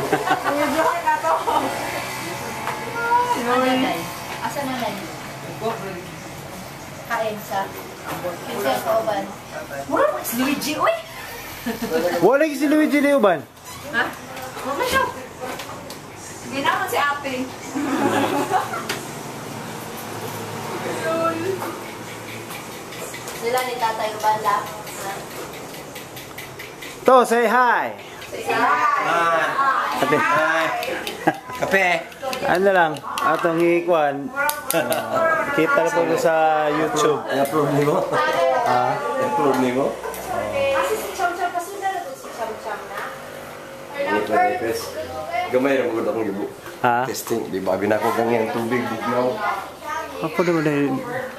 Bibloke ka to. Asa na lang? Kain sa Kinsa sa uban. Mura pa si Luigi, uy! Wala si Luigi na uban. Ha? Wala siya. Ginaman si ate. Sila ni Tatay Uban lang. To, say hi! Hi! Ate. Kape. Ano lang, atong ikuan. Kita na po sa YouTube. I-upload niyo? Ah, I-upload niyo? Kasi si Cham Cham, pasunda na po si Cham Cham na. Gamay na magod akong ibu. ha? Testing, di ba? Binako kang yung tubig, bugnaw. Ako naman na